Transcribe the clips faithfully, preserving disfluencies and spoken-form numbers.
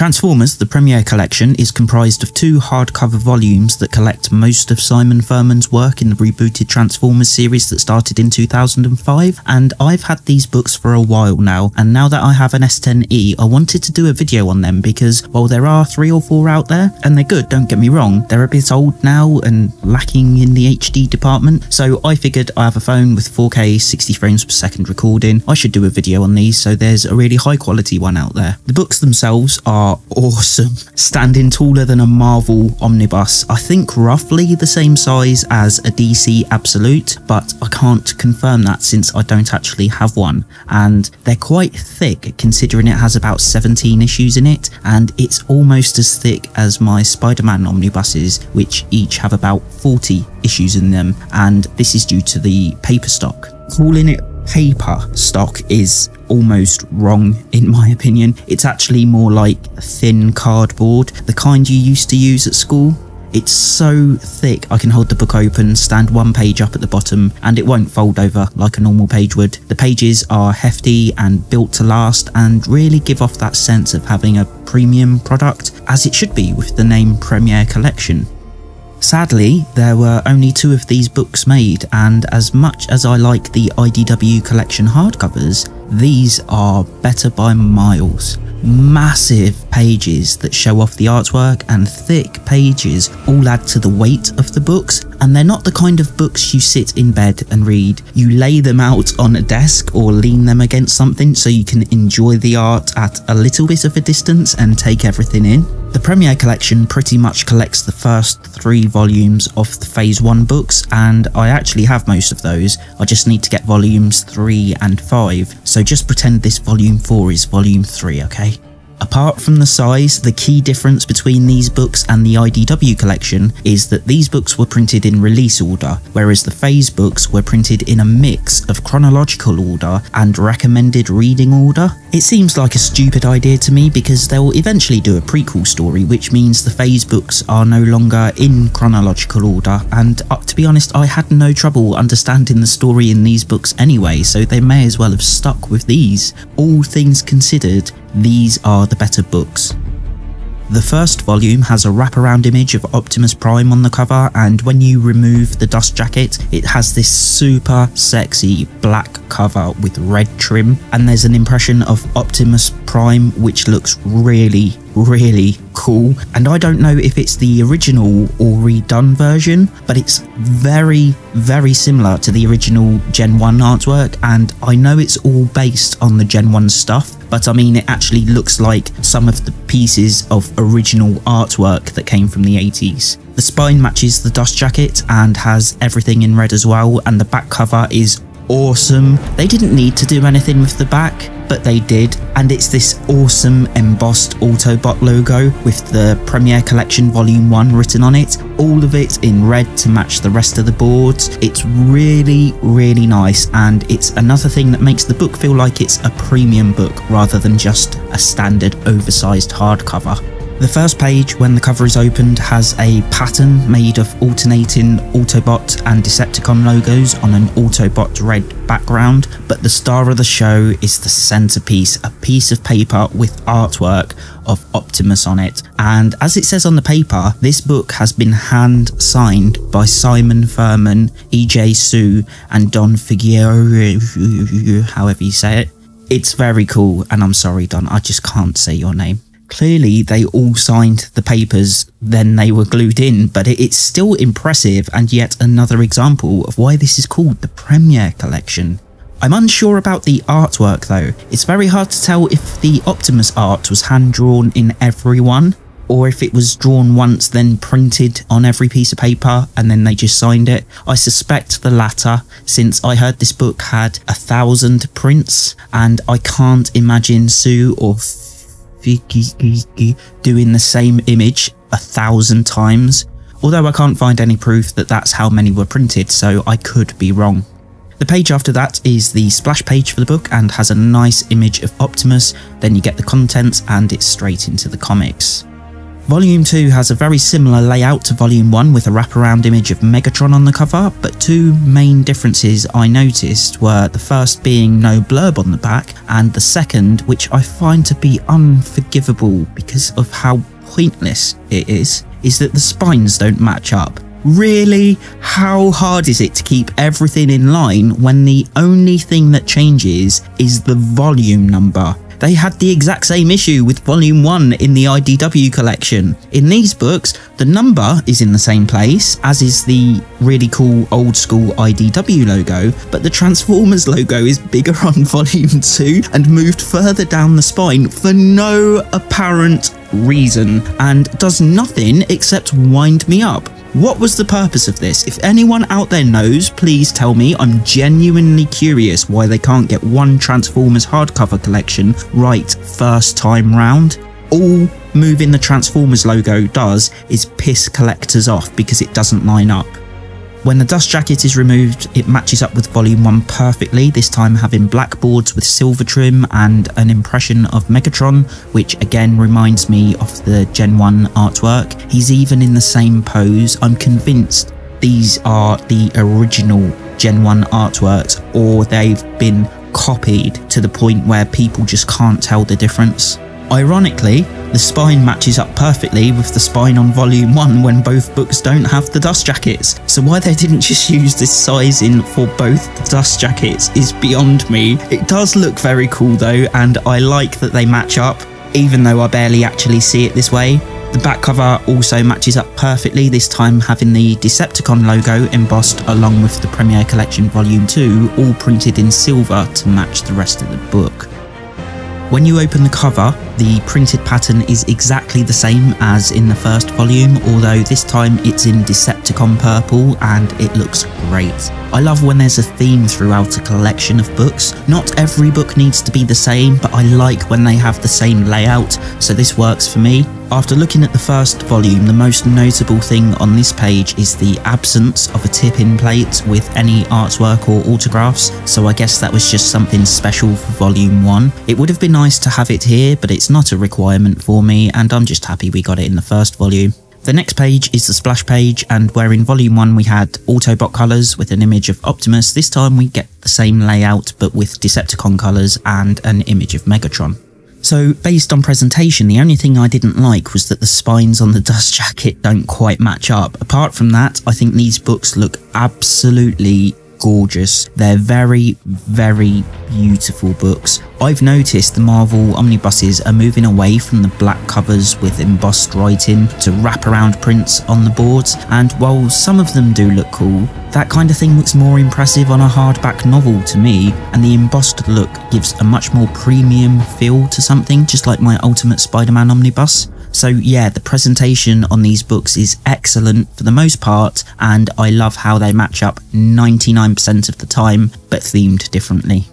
Transformers, the Premiere Collection, is comprised of two hardcover volumes that collect most of Simon Furman's work in the rebooted Transformers series that started in two thousand five, and I've had these books for a while now, and now that I have an S ten E, I wanted to do a video on them because while there are three or four out there, and they're good, don't get me wrong, they're a bit old now and lacking in the H D department, so I figured I have a phone with four K sixty frames per second recording, I should do a video on these so there's a really high quality one out there. The books themselves are awesome, standing taller than a Marvel omnibus. I think roughly the same size as a D C Absolute, but I can't confirm that since I don't actually have one. And they're quite thick considering it has about seventeen issues in it, and it's almost as thick as my Spider-Man omnibuses, which each have about forty issues in them, and this is due to the paper stock. Calling it paper stock is almost wrong in my opinion. It's actually more like thin cardboard, the kind you used to use at school. It's so thick I can hold the book open, stand one page up at the bottom, and it won't fold over like a normal page would. The pages are hefty and built to last and really give off that sense of having a premium product, as it should be with the name Premiere Collection. Sadly, there were only two of these books made, and as much as I like the I D W collection hardcovers, these are better by miles. Massive pages that show off the artwork and thick pages all add to the weight of the books, and they're not the kind of books you sit in bed and read. You lay them out on a desk or lean them against something so you can enjoy the art at a little bit of a distance and take everything in. The Premiere Collection pretty much collects the first three volumes of the Phase one books, and I actually have most of those. I just need to get volumes three and five, so just pretend this volume four is volume three, okay? Apart from the size, the key difference between these books and the I D W collection is that these books were printed in release order, whereas the Phase books were printed in a mix of chronological order and recommended reading order. It seems like a stupid idea to me because they'll eventually do a prequel story, which means the Phase books are no longer in chronological order, and uh, to be honest, I had no trouble understanding the story in these books anyway, so they may as well have stuck with these. All things considered, these are the better books. The first volume has a wraparound image of Optimus Prime on the cover, and when you remove the dust jacket, it has this super sexy black cover with red trim, and there's an impression of Optimus Prime which looks really, really cool. And I don't know if it's the original or redone version, but it's very, very similar to the original Gen one artwork, and I know it's all based on the Gen one stuff, but I mean it actually looks like some of the pieces of original artwork that came from the eighties. The spine matches the dust jacket and has everything in red as well, and the back cover is awesome. They didn't need to do anything with the back, but they did, and it's this awesome embossed Autobot logo with the Premiere Collection Volume one written on it, all of it in red to match the rest of the boards. It's really, really nice, and it's another thing that makes the book feel like it's a premium book rather than just a standard oversized hardcover. The first page, when the cover is opened, has a pattern made of alternating Autobot and Decepticon logos on an Autobot red background, but the star of the show is the centerpiece, a piece of paper with artwork of Optimus on it. And as it says on the paper, this book has been hand signed by Simon Furman, E J Su, and Don Figueroa, however you say it. It's very cool, and I'm sorry Don, I just can't say your name. Clearly they all signed the papers, then they were glued in, but it's still impressive and yet another example of why this is called the Premiere Collection. I'm unsure about the artwork though. It's very hard to tell if the Optimus art was hand drawn in every one, or if it was drawn once then printed on every piece of paper and then they just signed it. I suspect the latter, since I heard this book had a thousand prints, and I can't imagine Sue or doing the same image a thousand times, although I can't find any proof that that's how many were printed, so I could be wrong. The page after that is the splash page for the book and has a nice image of Optimus, then you get the contents and it's straight into the comics. Volume two has a very similar layout to Volume one with a wraparound image of Megatron on the cover, but two main differences I noticed were the first being no blurb on the back, and the second, which I find to be unforgivable because of how pointless it is, is that the spines don't match up. Really? How hard is it to keep everything in line when the only thing that changes is the volume number? They had the exact same issue with Volume one in the I D W collection. In these books, the number is in the same place, as is the really cool old school I D W logo, but the Transformers logo is bigger on Volume two and moved further down the spine for no apparent reason, and does nothing except wind me up. What was the purpose of this? If anyone out there knows, please tell me. I'm genuinely curious why they can't get one Transformers hardcover collection right first time round. All moving the Transformers logo does is piss collectors off because it doesn't line up. When the dust jacket is removed, it matches up with Volume one perfectly, this time having black boards with silver trim and an impression of Megatron, which again reminds me of the Gen one artwork. He's even in the same pose. I'm convinced these are the original Gen one artworks, or they've been copied to the point where people just can't tell the difference. Ironically, the spine matches up perfectly with the spine on Volume one when both books don't have the dust jackets. So why they didn't just use this sizing for both the dust jackets is beyond me. It does look very cool though, and I like that they match up, even though I barely actually see it this way. The back cover also matches up perfectly, this time having the Decepticon logo embossed along with the Premiere Collection Volume two, all printed in silver to match the rest of the book. When you open the cover, the printed pattern is exactly the same as in the first volume, although this time it's in Decepticon purple and it looks great. I love when there's a theme throughout a collection of books. Not every book needs to be the same, but I like when they have the same layout, so this works for me. After looking at the first volume, the most notable thing on this page is the absence of a tip-in plate with any artwork or autographs, so I guess that was just something special for Volume one. It would have been nice to have it here, but it's not a requirement for me, and I'm just happy we got it in the first volume. The next page is the splash page, and where in Volume one we had Autobot colours with an image of Optimus, this time we get the same layout but with Decepticon colours and an image of Megatron. So based on presentation, the only thing I didn't like was that the spines on the dust jacket don't quite match up. Apart from that, I think these books look absolutely gorgeous. They're very, very beautiful books. I've noticed the Marvel omnibuses are moving away from the black covers with embossed writing to wraparound prints on the boards, and while some of them do look cool, that kind of thing looks more impressive on a hardback novel to me, and the embossed look gives a much more premium feel to something, just like my Ultimate Spider-Man omnibus. So yeah, the presentation on these books is excellent for the most part, and I love how they match up ninety-nine percent of the time, but themed differently.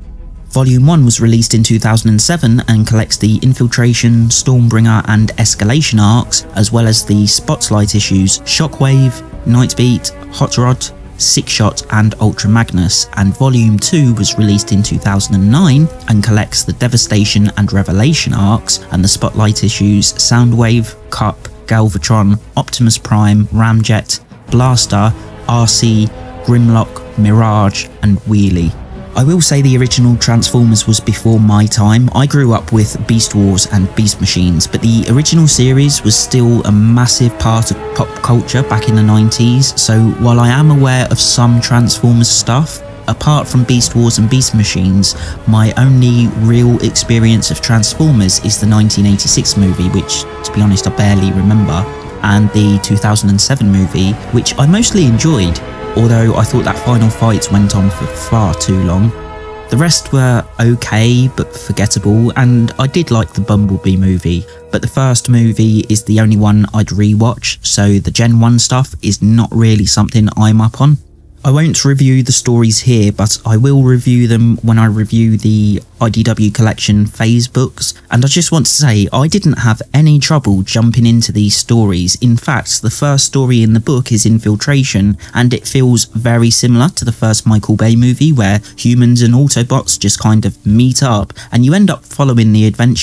Volume one was released in two thousand seven and collects the Infiltration, Stormbringer and Escalation arcs, as well as the Spotlight issues Shockwave, Nightbeat, Hot Rod, Six Shot and Ultra Magnus, and Volume two was released in two thousand nine and collects the Devastation and Revelation arcs and the Spotlight issues Soundwave, Cup, Galvatron, Optimus Prime, Ramjet, Blaster, R C, Grimlock, Mirage and Wheelie. I will say the original Transformers was before my time. I grew up with Beast Wars and Beast Machines, but the original series was still a massive part of pop culture back in the nineties, so while I am aware of some Transformers stuff, apart from Beast Wars and Beast Machines, my only real experience of Transformers is the nineteen eighty-six movie, which, to be honest, I barely remember, and the two thousand seven movie, which I mostly enjoyed, although I thought that final fight went on for far too long. The rest were okay but forgettable, and I did like the Bumblebee movie, but the first movie is the only one I'd rewatch, so the Gen one stuff is not really something I'm up on. I won't review the stories here, but I will review them when I review the I D W collection phase books, and I just want to say I didn't have any trouble jumping into these stories. In fact, the first story in the book is Infiltration, and it feels very similar to the first Michael Bay movie, where humans and Autobots just kind of meet up and you end up following the adventure.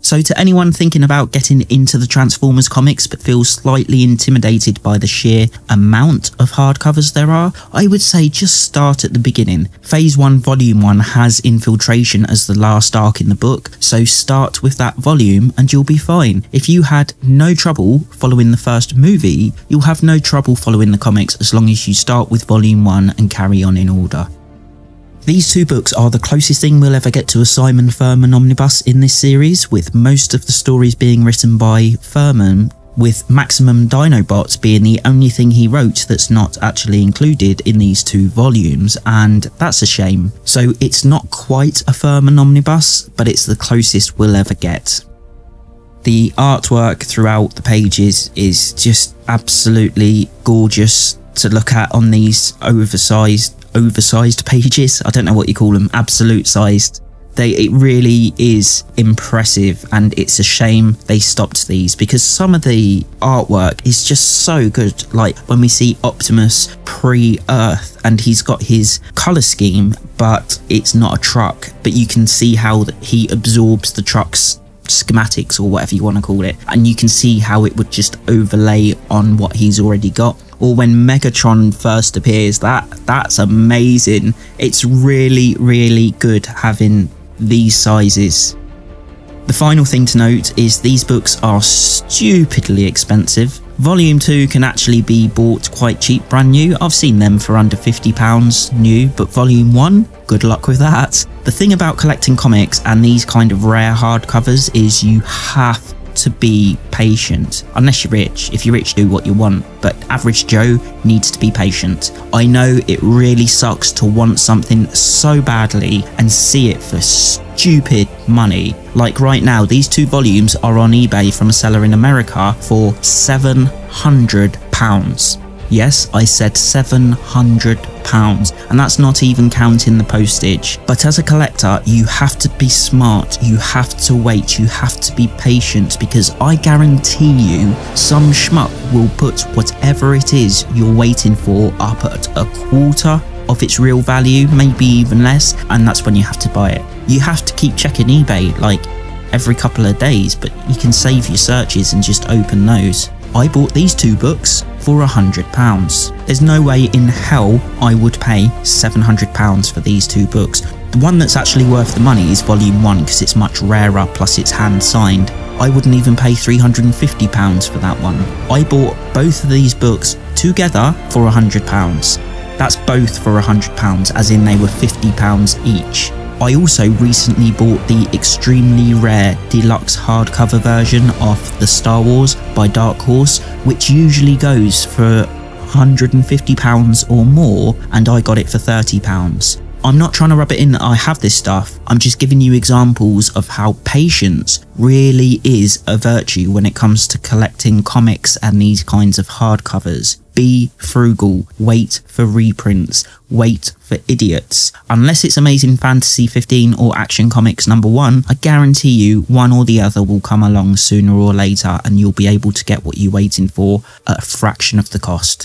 So to anyone thinking about getting into the Transformers comics but feels slightly intimidated by the sheer amount of hardcovers there are, I would say just start at the beginning. Phase one Volume one has Infiltration as the last arc in the book, so start with that volume and you'll be fine. If you had no trouble following the first movie, you'll have no trouble following the comics as long as you start with Volume one and carry on in order. These two books are the closest thing we'll ever get to a Simon Furman omnibus in this series, with most of the stories being written by Furman, with Maximum Dinobots being the only thing he wrote that's not actually included in these two volumes, and that's a shame. So it's not quite a Furman omnibus, but it's the closest we'll ever get. The artwork throughout the pages is just absolutely gorgeous to look at on these oversized oversized pages. I don't know what you call them, absolute sized. They it really is impressive, and it's a shame they stopped these because some of the artwork is just so good. Like when we see Optimus pre-Earth and he's got his color scheme, but it's not a truck, but you can see how he absorbs the truck's schematics or whatever you want to call it, and you can see how it would just overlay on what he's already got. Or when Megatron first appears, that that's amazing. It's really, really good having these sizes. The final thing to note is these books are stupidly expensive. Volume two can actually be bought quite cheap brand new. I've seen them for under fifty pounds new, but Volume one, good luck with that. The thing about collecting comics and these kind of rare hardcovers is you have to be patient. Unless you're rich. If you're rich, do what you want, but average Joe needs to be patient. I know it really sucks to want something so badly and see it for stupid money. Like right now, these two volumes are on eBay from a seller in America for seven hundred pounds. Yes, I said seven hundred pounds, and that's not even counting the postage. But as a collector, you have to be smart, you have to wait, you have to be patient, because I guarantee you some schmuck will put whatever it is you're waiting for up at a quarter of its real value, maybe even less, and that's when you have to buy it. You have to keep checking eBay like every couple of days, but you can save your searches and just open those. I bought these two books for a hundred pounds. There's no way in hell I would pay seven hundred pounds for these two books. The one that's actually worth the money is Volume one because it's much rarer, plus it's hand signed. I wouldn't even pay three hundred and fifty pounds for that one. I bought both of these books together for a hundred pounds. That's both for a hundred pounds, as in they were fifty pounds each. I also recently bought the extremely rare deluxe hardcover version of The Star Wars by Dark Horse, which usually goes for one hundred and fifty pounds or more, and I got it for thirty pounds. I'm not trying to rub it in that I have this stuff, I'm just giving you examples of how patience really is a virtue when it comes to collecting comics and these kinds of hardcovers. Be frugal, wait for reprints, wait for idiots. Unless it's Amazing Fantasy fifteen or Action Comics number one, I guarantee you one or the other will come along sooner or later and you'll be able to get what you're waiting for at a fraction of the cost.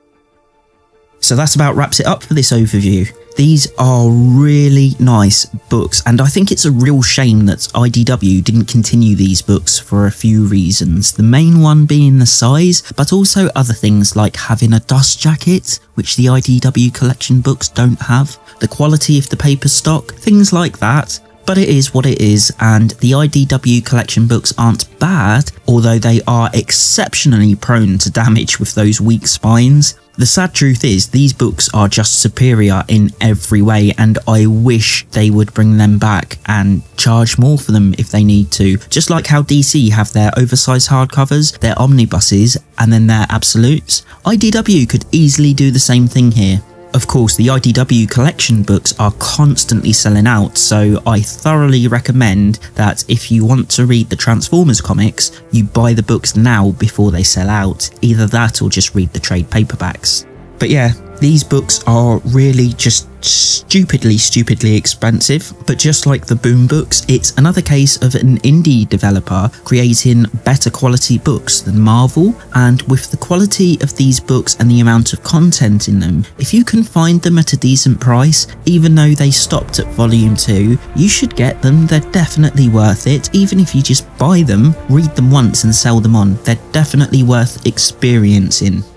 So that about wraps it up for this overview. These are really nice books, and I think it's a real shame that I D W didn't continue these books for a few reasons. The main one being the size, but also other things like having a dust jacket, which the I D W collection books don't have, the quality of the paper stock, things like that. But it is what it is, and the I D W collection books aren't bad, although they are exceptionally prone to damage with those weak spines. The sad truth is, these books are just superior in every way, and I wish they would bring them back and charge more for them if they need to. Just like how D C have their oversized hardcovers, their omnibuses, and then their absolutes, I D W could easily do the same thing here. Of course, the I D W collection books are constantly selling out, so I thoroughly recommend that if you want to read the Transformers comics, you buy the books now before they sell out. Either that or just read the trade paperbacks. But yeah, These books are really just stupidly, stupidly expensive, but just like the Boom books, it's another case of an indie developer creating better quality books than Marvel, and with the quality of these books and the amount of content in them, if you can find them at a decent price, even though they stopped at volume two, you should get them. They're definitely worth it. Even if you just buy them, read them once and sell them on, they're definitely worth experiencing.